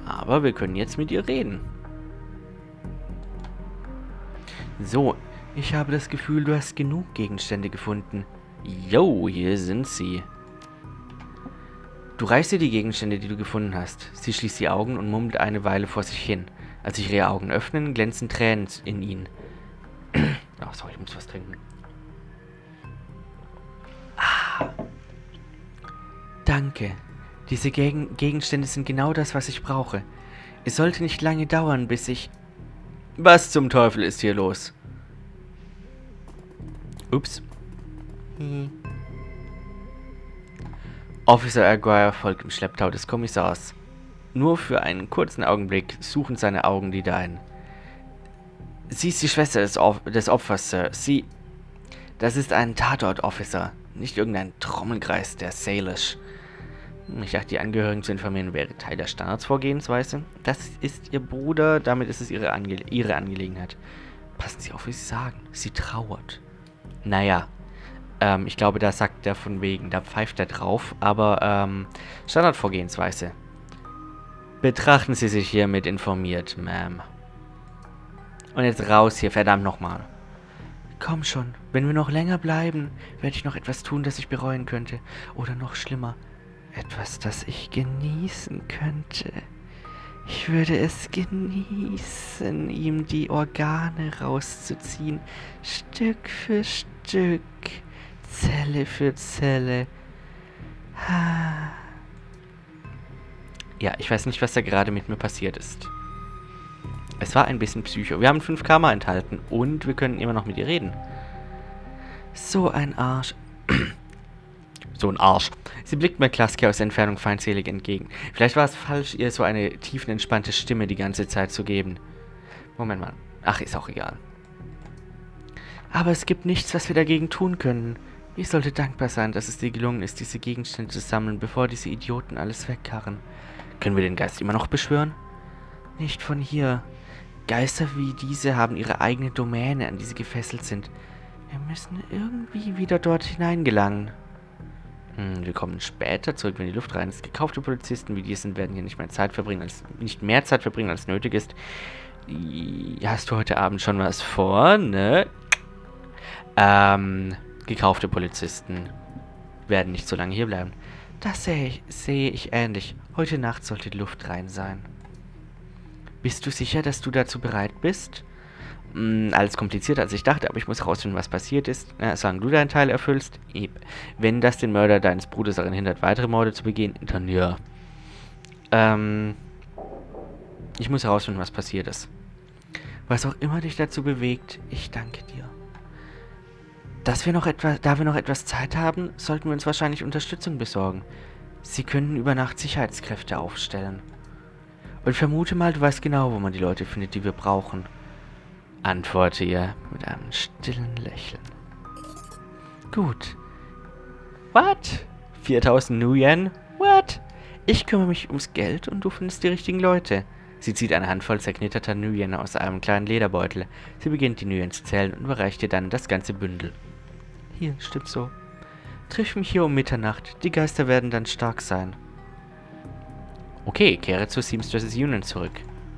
Aber wir können jetzt mit ihr reden. So, ich habe das Gefühl, du hast genug Gegenstände gefunden. Jo, hier sind sie. Du reichst dir die Gegenstände, die du gefunden hast. Sie schließt die Augen und murmelt eine Weile vor sich hin. Als sich ihre Augen öffnen, glänzen Tränen in ihnen. Ach, sorry, ich muss was trinken. Ah. Danke. Diese Gegenstände sind genau das, was ich brauche. Es sollte nicht lange dauern, bis ich... Was zum Teufel ist hier los? Ups. Officer Aguirre folgt im Schlepptau des Kommissars. Nur für einen kurzen Augenblick suchen seine Augen die deinen. Sie ist die Schwester des Opfers, Sir. Sie... Das ist ein Tatort-Officer, nicht irgendein Trommelkreis der Salish. Ich dachte, die Angehörigen zu informieren wäre Teil der Standardsvorgehensweise. Das ist ihr Bruder, damit ist es ihre Angelegenheit. Passen Sie auf, wie Sie sagen. Sie trauert. Naja, ich glaube, da sagt er von wegen, da pfeift er drauf, aber Standardvorgehensweise. Betrachten Sie sich hiermit informiert, Ma'am. Und jetzt raus hier, verdammt nochmal. Komm schon, wenn wir noch länger bleiben, werde ich noch etwas tun, das ich bereuen könnte. Oder noch schlimmer, etwas, das ich genießen könnte. Ich würde es genießen, ihm die Organe rauszuziehen, Stück für Stück, Zelle für Zelle. Ja, ich weiß nicht, was da gerade mit mir passiert ist. Es war ein bisschen Psycho. Wir haben 5 Karma enthalten und wir können immer noch mit ihr reden. So ein Arsch. So ein Arsch. Sie blickt McCluskey aus der Entfernung feindselig entgegen. Vielleicht war es falsch, ihr so eine tiefenentspannte Stimme die ganze Zeit zu geben. Moment mal. Ach, ist auch egal. Aber es gibt nichts, was wir dagegen tun können. Ich sollte dankbar sein, dass es dir gelungen ist, diese Gegenstände zu sammeln, bevor diese Idioten alles wegkarren. Können wir den Geist immer noch beschwören? Nicht von hier. Geister wie diese haben ihre eigene Domäne, an die sie gefesselt sind. Wir müssen irgendwie wieder dort hineingelangen. Wir kommen später zurück, wenn die Luft rein ist. Gekaufte Polizisten wie die sind, werden hier nicht mehr Zeit verbringen, als nötig ist. Hast du heute Abend schon was vor, ne? Gekaufte Polizisten werden nicht so lange hier bleiben. Das sehe ich ähnlich. Heute Nacht sollte die Luft rein sein. Bist du sicher, dass du dazu bereit bist? Alles komplizierter, als ich dachte, aber ich muss herausfinden, was passiert ist. Solange du deinen Teil erfüllst, wenn das den Mörder deines Bruders daran hindert, weitere Morde zu begehen, dann ja. Ich muss herausfinden, was passiert ist. Was auch immer dich dazu bewegt, ich danke dir. Da wir noch etwas Zeit haben, sollten wir uns wahrscheinlich Unterstützung besorgen. Sie können über Nacht Sicherheitskräfte aufstellen. Und ich vermute mal, du weißt genau, wo man die Leute findet, die wir brauchen. Antworte ihr mit einem stillen Lächeln. Gut. What? 4000 Nuyen? What? Ich kümmere mich ums Geld und du findest die richtigen Leute. Sie zieht eine Handvoll zerknitterter Nuyen aus einem kleinen Lederbeutel. Sie beginnt die Nuyen zu zählen und überreicht dir dann das ganze Bündel. Hier, stimmt so. Triff mich hier um Mitternacht. Die Geister werden dann stark sein. Okay, kehre zur Seamstresses Union zurück.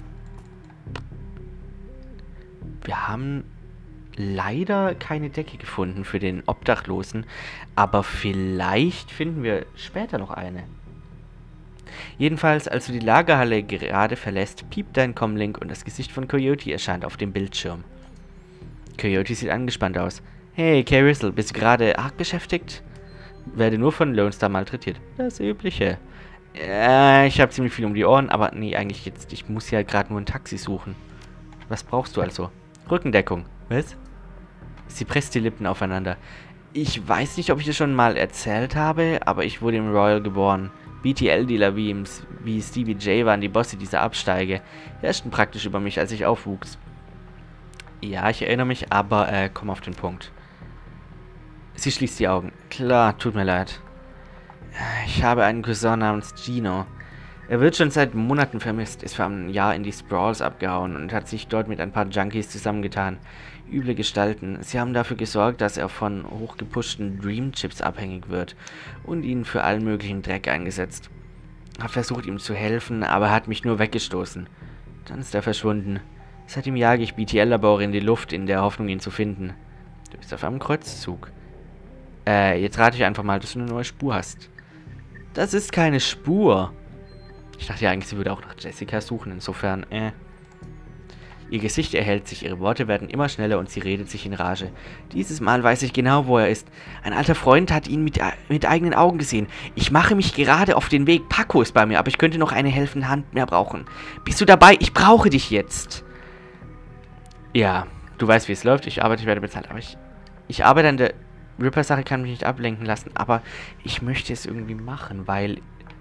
Wir haben leider keine Decke gefunden für den Obdachlosen, aber vielleicht finden wir später noch eine. Jedenfalls, als du die Lagerhalle gerade verlässt, piept dein Comlink und das Gesicht von Coyote erscheint auf dem Bildschirm. Coyote sieht angespannt aus. Hey, Carissel, bist du gerade arg beschäftigt? Werde nur von Lone Star malträtiert. Das Übliche. Ich habe ziemlich viel um die Ohren, aber nee, eigentlich jetzt. Ich muss ja gerade nur ein Taxi suchen. Was brauchst du also? Rückendeckung. Was? Sie presst die Lippen aufeinander. Ich weiß nicht, ob ich das schon mal erzählt habe, aber ich wurde im Royal geboren. BTL-Dealer wie Stevie J waren die Bosse dieser Absteige. Herrschten praktisch über mich, als ich aufwuchs. Ja, ich erinnere mich, aber komm auf den Punkt. Sie schließt die Augen. Klar, tut mir leid. Ich habe einen Cousin namens Gino. Er wird schon seit Monaten vermisst, ist vor einem Jahr in die Sprawls abgehauen und hat sich dort mit ein paar Junkies zusammengetan. Üble Gestalten. Sie haben dafür gesorgt, dass er von hochgepushten Dream Chips abhängig wird und ihn für allen möglichen Dreck eingesetzt. Hab versucht, ihm zu helfen, aber er hat mich nur weggestoßen. Dann ist er verschwunden. Seitdem jage ich BTL-Labore in die Luft, in der Hoffnung, ihn zu finden. Du bist auf einem Kreuzzug. Jetzt rate ich einfach mal, dass du eine neue Spur hast. Das ist keine Spur. Ich dachte ja eigentlich, sie würde auch nach Jessica suchen, insofern, Ihr Gesicht erhellt sich, ihre Worte werden immer schneller und sie redet sich in Rage. Dieses Mal weiß ich genau, wo er ist. Ein alter Freund hat ihn mit eigenen Augen gesehen. Ich mache mich gerade auf den Weg. Paco ist bei mir, aber ich könnte noch eine helfende Hand mehr brauchen. Bist du dabei? Ich brauche dich jetzt. Ja, du weißt, wie es läuft. Ich werde bezahlt. Aber ich arbeite an der Ripper-Sache, kann mich nicht ablenken lassen. Aber ich möchte es irgendwie machen, weil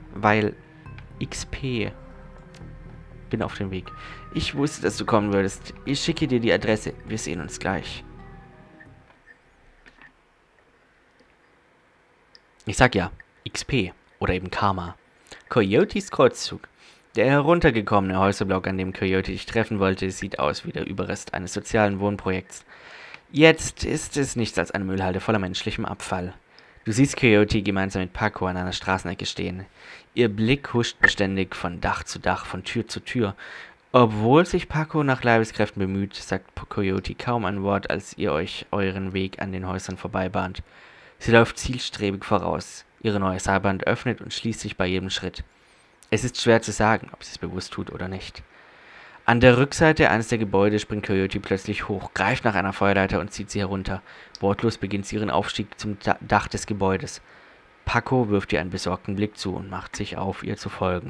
XP... Bin auf dem Weg. Ich wusste, dass du kommen würdest. Ich schicke dir die Adresse. Wir sehen uns gleich. Ich sag ja, XP oder eben Karma. Coyotes Kreuzzug. Der heruntergekommene Häuserblock, an dem Coyote dich treffen wollte, sieht aus wie der Überrest eines sozialen Wohnprojekts. Jetzt ist es nichts als eine Müllhalde voller menschlichem Abfall. Du siehst Coyote gemeinsam mit Paco an einer Straßenecke stehen. Ihr Blick huscht beständig von Dach zu Dach, von Tür zu Tür. Obwohl sich Paco nach Leibeskräften bemüht, sagt Coyote kaum ein Wort, als ihr euch euren Weg an den Häusern vorbeibahnt. Sie läuft zielstrebig voraus. Ihre neue Seilbahn öffnet und schließt sich bei jedem Schritt. Es ist schwer zu sagen, ob sie es bewusst tut oder nicht. An der Rückseite eines der Gebäude springt Coyote plötzlich hoch, greift nach einer Feuerleiter und zieht sie herunter. Wortlos beginnt sie ihren Aufstieg zum Dach des Gebäudes. Paco wirft ihr einen besorgten Blick zu und macht sich auf, ihr zu folgen.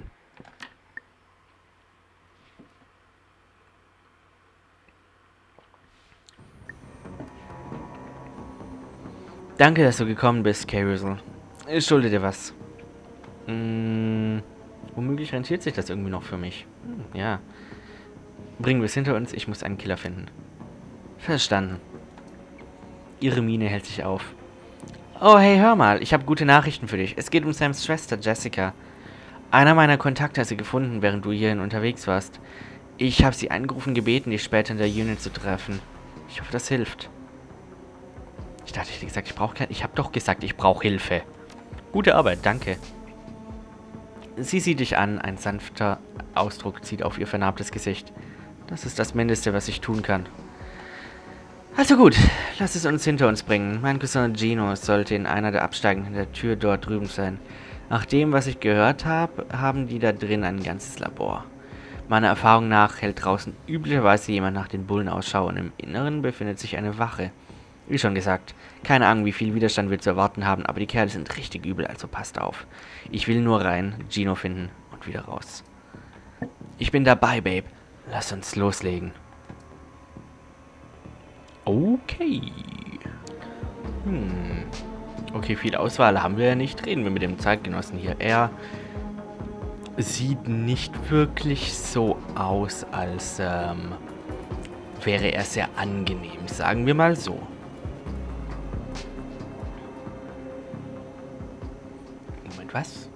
Danke, dass du gekommen bist, Carousel. Ich schulde dir was. Womöglich rentiert sich das irgendwie noch für mich. Ja. Bringen wir es hinter uns, ich muss einen Killer finden. Verstanden. Ihre Miene hält sich auf. Oh, hey, hör mal, ich habe gute Nachrichten für dich. Es geht um Sams Schwester, Jessica. Einer meiner Kontakte hat sie gefunden, während du hierhin unterwegs warst. Ich habe sie angerufen gebeten, dich später in der Unit zu treffen. Ich hoffe, das hilft. Ich dachte, ich hätte gesagt, ich brauche keine... Ich habe doch gesagt, ich brauche Hilfe. Gute Arbeit, danke. Sie sieht dich an, ein sanfter Ausdruck zieht auf ihr vernarbtes Gesicht. Das ist das Mindeste, was ich tun kann. Also gut, lass es uns hinter uns bringen. Mein Cousin Gino sollte in einer der Absteigenden der Tür dort drüben sein. Nach dem, was ich gehört habe, haben die da drin ein ganzes Labor. Meiner Erfahrung nach hält draußen üblicherweise jemand nach den Bullen Ausschau und im Inneren befindet sich eine Wache. Wie schon gesagt, keine Ahnung, wie viel Widerstand wir zu erwarten haben, aber die Kerle sind richtig übel, also passt auf. Ich will nur rein, Gino finden und wieder raus. Ich bin dabei, Babe. Lass uns loslegen. Okay. Okay, viel Auswahl haben wir ja nicht. Reden wir mit dem Zeitgenossen hier. Er sieht nicht wirklich so aus, als wäre er sehr angenehm. Sagen wir mal so. Moment, was?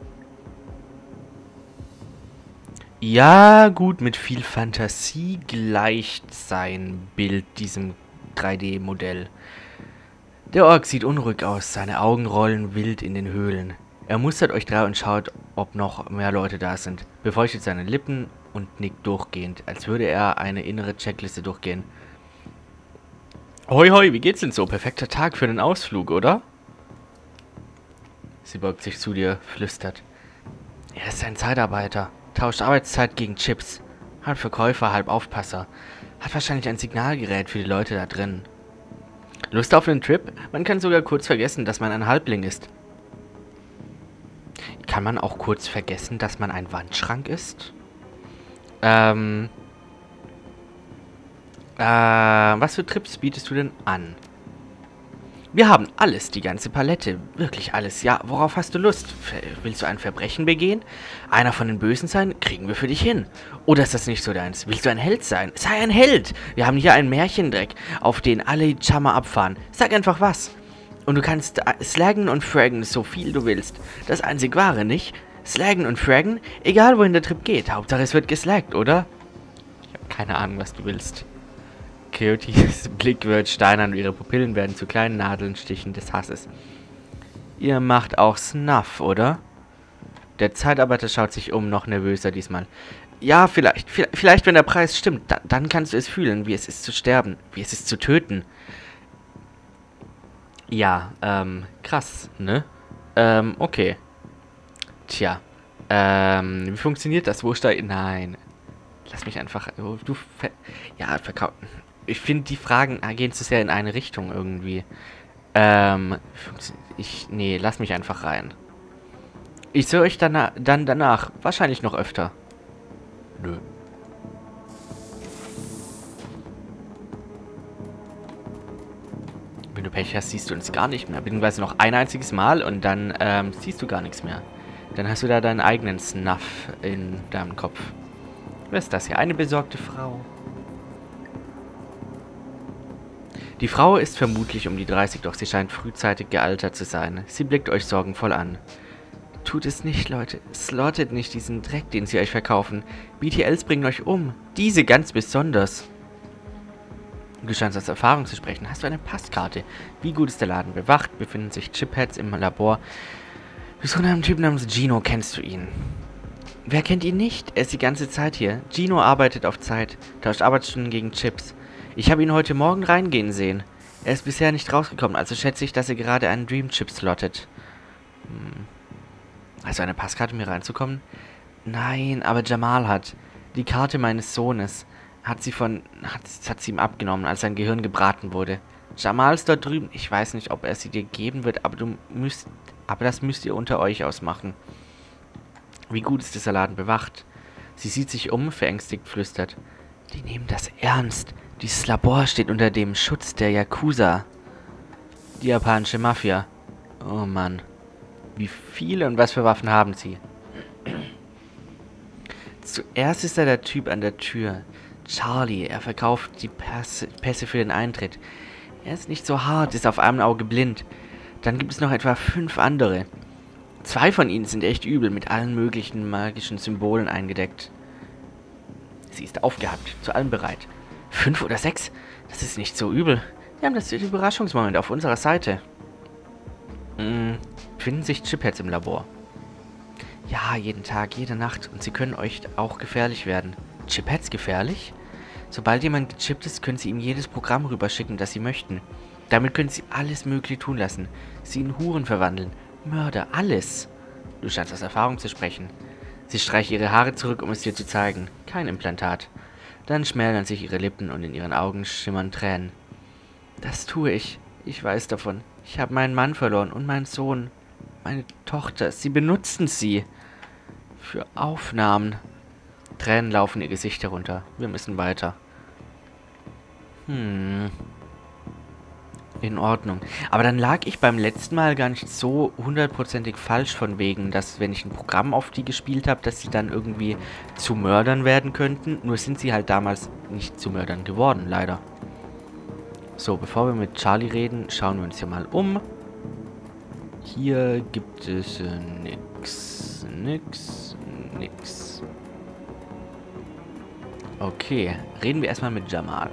Ja, gut, mit viel Fantasie gleicht sein Bild diesem 3D-Modell. Der Ork sieht unruhig aus, seine Augen rollen wild in den Höhlen. Er mustert euch drei und schaut, ob noch mehr Leute da sind, befeuchtet seine Lippen und nickt durchgehend, als würde er eine innere Checkliste durchgehen. Hoi hoi, wie geht's denn so? Perfekter Tag für einen Ausflug, oder? Sie beugt sich zu dir, flüstert. Er ist ein Zeitarbeiter, tauscht Arbeitszeit gegen Chips, halb Verkäufer, halb Aufpasser. Hat wahrscheinlich ein Signalgerät für die Leute da drin. Lust auf einen Trip? Man kann sogar kurz vergessen, dass man ein Halbling ist. Kann man auch kurz vergessen, dass man ein Wandschrank ist? Was für Trips bietest du denn an? Wir haben alles, die ganze Palette. Wirklich alles. Ja, worauf hast du Lust? Willst du ein Verbrechen begehen? Einer von den Bösen sein? Kriegen wir für dich hin. Oder ist das nicht so deins? Willst du ein Held sein? Sei ein Held! Wir haben hier einen Märchendreck, auf den alle Chammer abfahren. Sag einfach was. Und du kannst slaggen und fraggen, so viel du willst. Das einzig Wahre, nicht? Slaggen und fraggen? Egal, wohin der Trip geht. Hauptsache, es wird geslaggt, oder? Ich habe keine Ahnung, was du willst. Coyotes Blick wird steinern und ihre Pupillen werden zu kleinen Nadelnstichen des Hasses. Ihr macht auch Snuff, oder? Der Zeitarbeiter schaut sich um, noch nervöser diesmal. Ja, vielleicht, wenn der Preis stimmt, dann kannst du es fühlen, wie es ist zu sterben, wie es ist zu töten. Ja, krass, ne? Okay. Tja, wie funktioniert das? Wo steht... Nein. Lass mich einfach... Ja, verkaufen. Ich finde, die Fragen gehen zu sehr in eine Richtung irgendwie. Nee, lass mich einfach rein. Ich sehe euch dann danach. Wahrscheinlich noch öfter. Nö. Wenn du Pech hast, siehst du uns gar nicht mehr. Beziehungsweise noch ein einziges Mal und dann siehst du gar nichts mehr. Dann hast du da deinen eigenen Snuff in deinem Kopf. Wer ist das hier? Eine besorgte Frau. Die Frau ist vermutlich um die 30, doch sie scheint frühzeitig gealtert zu sein. Sie blickt euch sorgenvoll an. Tut es nicht, Leute. Slottet nicht diesen Dreck, den sie euch verkaufen. BTLs bringen euch um. Diese ganz besonders. Du scheinst aus Erfahrung zu sprechen. Hast du eine Passkarte? Wie gut ist der Laden bewacht? Befinden sich Chipheads im Labor? Du bist von einem Typ namens Gino. Kennst du ihn? Wer kennt ihn nicht? Er ist die ganze Zeit hier. Gino arbeitet auf Zeit, tauscht Arbeitsstunden gegen Chips. Ich habe ihn heute Morgen reingehen sehen. Er ist bisher nicht rausgekommen, also schätze ich, dass er gerade einen Dream Chip slottet. Also eine Passkarte, um hier reinzukommen? Nein, aber Jamal hat. Die Karte meines Sohnes hat sie ihm abgenommen, als sein Gehirn gebraten wurde. Jamal ist dort drüben. Ich weiß nicht, ob er sie dir geben wird, aber das müsst ihr unter euch ausmachen. Wie gut ist dieser Laden bewacht? Sie sieht sich um, verängstigt flüstert. Die nehmen das ernst. Dieses Labor steht unter dem Schutz der Yakuza. Die japanische Mafia. Oh Mann. Wie viele und was für Waffen haben sie? Zuerst ist da der Typ an der Tür. Charlie, er verkauft die Pässe für den Eintritt. Er ist nicht so hart, ist auf einem Auge blind. Dann gibt es noch etwa 5 andere. 2 von ihnen sind echt übel, mit allen möglichen magischen Symbolen eingedeckt. Sie ist aufgehabt, zu allem bereit. 5 oder 6? Das ist nicht so übel. Wir haben das Überraschungsmoment auf unserer Seite. Finden sich Chipheads im Labor. Ja, jeden Tag, jede Nacht. Und sie können euch auch gefährlich werden. Chipheads gefährlich? Sobald jemand gechippt ist, können sie ihm jedes Programm rüberschicken, das sie möchten. Damit können sie alles Mögliche tun lassen. Sie in Huren verwandeln. Mörder, alles. Du scheinst aus Erfahrung zu sprechen. Sie streicht ihre Haare zurück, um es dir zu zeigen. Kein Implantat. Dann schmälern sich ihre Lippen und in ihren Augen schimmern Tränen. Das tue ich. Ich weiß davon. Ich habe meinen Mann verloren und meinen Sohn. Meine Tochter. Sie benutzen sie. Für Aufnahmen. Tränen laufen ihr Gesicht herunter. Wir müssen weiter. In Ordnung. Aber dann lag ich beim letzten Mal gar nicht so hundertprozentig falsch von wegen, dass wenn ich ein Programm auf die gespielt habe, dass sie dann irgendwie zu Mördern werden könnten. Nur sind sie halt damals nicht zu Mördern geworden, leider. So, bevor wir mit Charlie reden, schauen wir uns hier mal um. Hier gibt es nix. Okay, reden wir erstmal mit Jamal.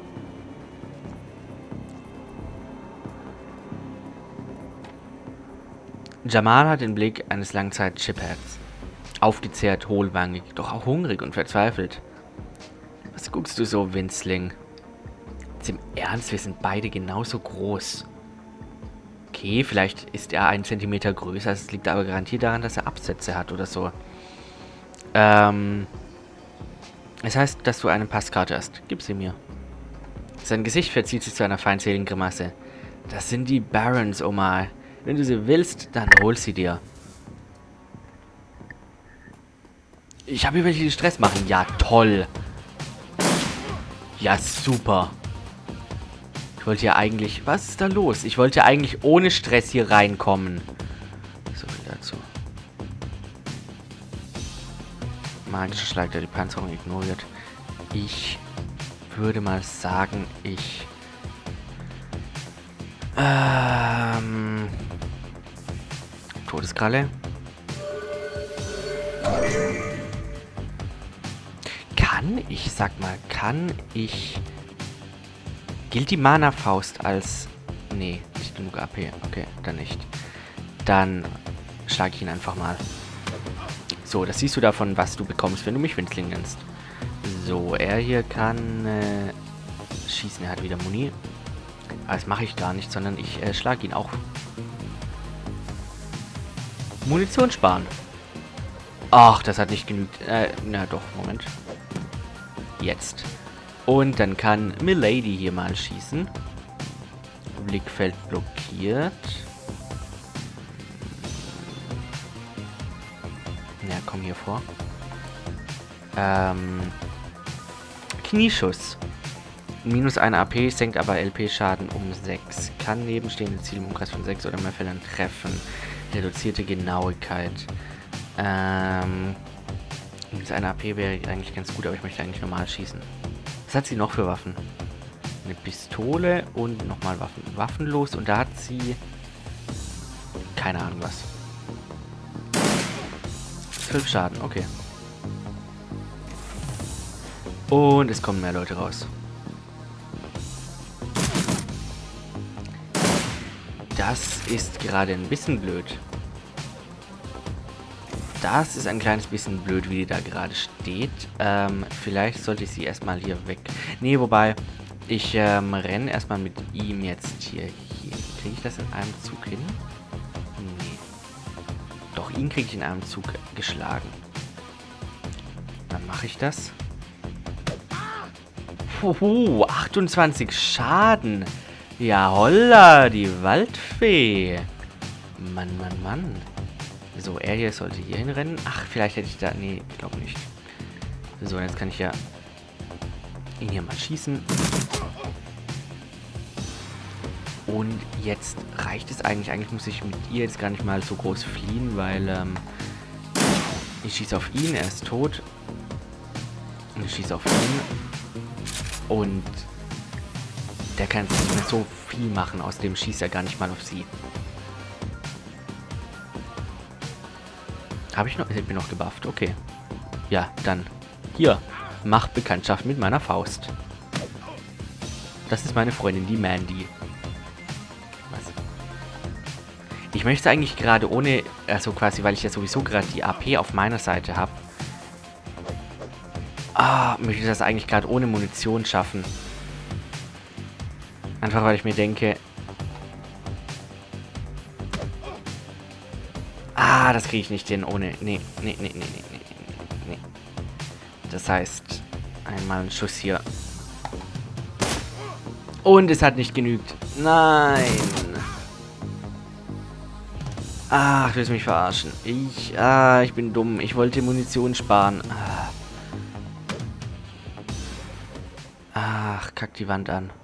Jamal hat den Blick eines Langzeit-Chipheads. Aufgezehrt, hohlwangig, doch auch hungrig und verzweifelt. Was guckst du so, Winzling? Jetzt im Ernst, wir sind beide genauso groß. Okay, vielleicht ist er 1 Zentimeter größer, es liegt aber garantiert daran, dass er Absätze hat oder so. Es heißt, dass du eine Passkarte hast. Gib sie mir. Sein Gesicht verzieht sich zu einer feindseligen Grimasse. Das sind die Barons, Omar. Wenn du sie willst, dann hol sie dir. Ich habe welche, die Stress machen. Ja, toll. Ja, super. Ich wollte ja eigentlich... Was ist da los? Ich wollte ja eigentlich ohne Stress hier reinkommen. So viel dazu. Magischer Schlag, der die Panzerung ignoriert. Ich würde mal sagen, ich... Todeskralle. Kann ich... Gilt die Mana-Faust als... Nee, nicht genug AP. Okay, dann nicht. Dann schlage ich ihn einfach mal. So, das siehst du davon, was du bekommst, wenn du mich Winzling nennst. So, er hier kann schießen. Er hat wieder Muni. Aber das mache ich gar nicht, sondern ich schlage ihn auch. Munition sparen. Ach, das hat nicht genügt. Na doch, Moment. Jetzt. Und dann kann Milady hier mal schießen. Blickfeld blockiert. Ja, komm hier vor. Knieschuss. Minus 1 AP, senkt aber LP-Schaden um 6. Kann nebenstehende Ziele im Umkreis von 6 oder mehr Fällen treffen. Reduzierte Genauigkeit. Minus 1 AP wäre eigentlich ganz gut, aber ich möchte eigentlich normal schießen. Was hat sie noch für Waffen? Eine Pistole und nochmal Waffen. Waffenlos und da hat sie... keine Ahnung was. 12 Schaden, okay. Und es kommen mehr Leute raus. Das ist gerade ein bisschen blöd. Das ist ein kleines bisschen blöd, wie die da gerade steht. Vielleicht sollte ich sie erstmal hier weg... Nee, wobei, ich renne erstmal mit ihm jetzt hier. Kriege ich das in einem Zug hin? Nee. Doch, ihn kriege ich in einem Zug geschlagen. Dann mache ich das. Huhu, 28 Schaden. Ja, holla, die Waldfee. Mann, Mann, Mann. So, er hier sollte hier hinrennen. Ach, vielleicht hätte ich da... Nee, ich glaube nicht. So, jetzt kann ich ja ihn hier mal schießen. Und jetzt reicht es eigentlich. Eigentlich muss ich mit ihr jetzt gar nicht mal so groß fliehen, weil ich schieße auf ihn, er ist tot. Und ich schieße auf ihn. Und der kann jetzt nicht mehr so viel machen. Außerdem schießt er gar nicht mal auf sie. Habe ich noch? Ich bin noch gebufft. Okay. Ja, dann. Hier. Mach Bekanntschaft mit meiner Faust. Das ist meine Freundin, die Mandy. Was? Ich möchte eigentlich gerade ohne... Also quasi, weil ich ja sowieso gerade die AP auf meiner Seite habe. Möchte das eigentlich gerade ohne Munition schaffen. Einfach, weil ich mir denke... das kriege ich nicht hin ohne... Nee. Das heißt, einmal ein Schuss hier. Und es hat nicht genügt. Nein. Ach, du willst mich verarschen. Ich bin dumm. Ich wollte Munition sparen. Ach, kack die Wand an.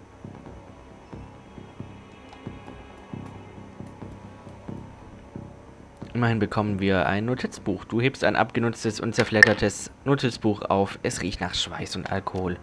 Immerhin bekommen wir ein Notizbuch. Du hebst ein abgenutztes und zerfleddertes Notizbuch auf. Es riecht nach Schweiß und Alkohol.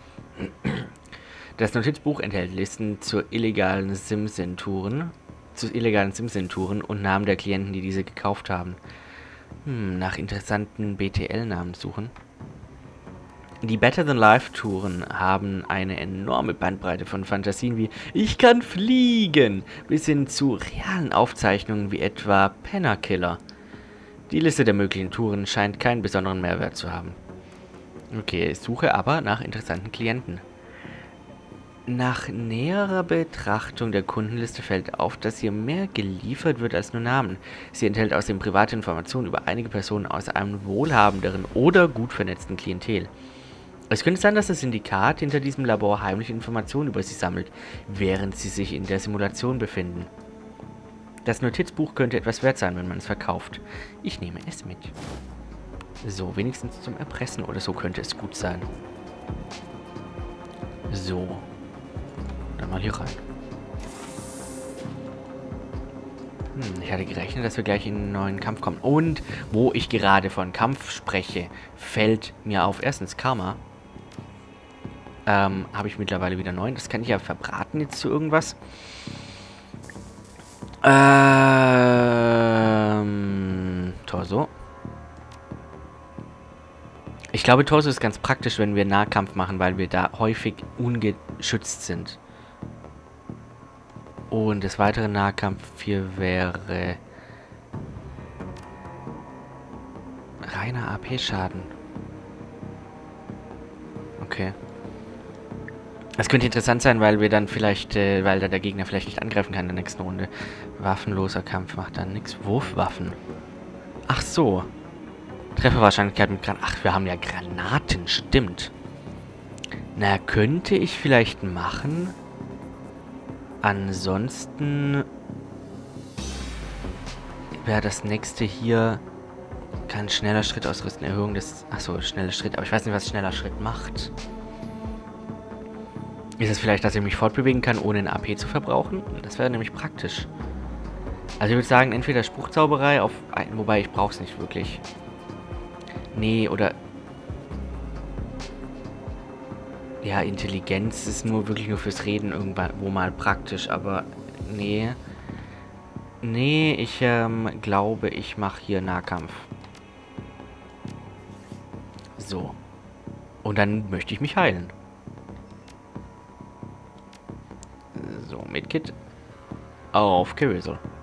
Das Notizbuch enthält Listen zu illegalen Simsentouren und Namen der Klienten, die diese gekauft haben. Nach interessanten BTL-Namen suchen. Die Better-Than-Life-Touren haben eine enorme Bandbreite von Fantasien wie Ich kann fliegen bis hin zu realen Aufzeichnungen wie etwa Penner Killer. Die Liste der möglichen Touren scheint keinen besonderen Mehrwert zu haben. Okay, ich suche aber nach interessanten Klienten. Nach näherer Betrachtung der Kundenliste fällt auf, dass hier mehr geliefert wird als nur Namen. Sie enthält außerdem private Informationen über einige Personen aus einem wohlhabenderen oder gut vernetzten Klientel. Es könnte sein, dass das Syndikat hinter diesem Labor heimliche Informationen über sie sammelt, während sie sich in der Simulation befinden. Das Notizbuch könnte etwas wert sein, wenn man es verkauft. Ich nehme es mit. So, wenigstens zum Erpressen oder so könnte es gut sein. So. Dann mal hier rein. Ich hatte gerechnet, dass wir gleich in einen neuen Kampf kommen. Und wo ich gerade von Kampf spreche, fällt mir auf. Erstens Karma. Habe ich mittlerweile wieder 9. Das kann ich ja verbraten jetzt zu irgendwas. Torso. Ich glaube, Torso ist ganz praktisch, wenn wir Nahkampf machen, weil wir da häufig ungeschützt sind. Und das weitere Nahkampf hier wäre... AP-Schaden. Okay. Das könnte interessant sein, weil wir dann vielleicht, weil da der Gegner vielleicht nicht angreifen kann in der nächsten Runde. Waffenloser Kampf macht dann nichts. Wurfwaffen. Ach so. Trefferwahrscheinlichkeit mit Granaten. Ach, wir haben ja Granaten, stimmt. Na, könnte ich vielleicht machen. Ansonsten wäre das nächste hier. Kann schneller Schritt ausrüsten. Erhöhung des... Achso, schneller Schritt. Aber ich weiß nicht, was schneller Schritt macht. Ist es vielleicht, dass ich mich fortbewegen kann, ohne ein AP zu verbrauchen? Das wäre nämlich praktisch. Also ich würde sagen, entweder Spruchzauberei auf... Wobei, ich brauche es nicht wirklich. Nee, oder... Ja, Intelligenz ist wirklich nur fürs Reden irgendwann wo mal praktisch, aber... Nee. Nee, ich glaube, ich mache hier Nahkampf. So. Und dann möchte ich mich heilen. So, Medkit auf Carousel.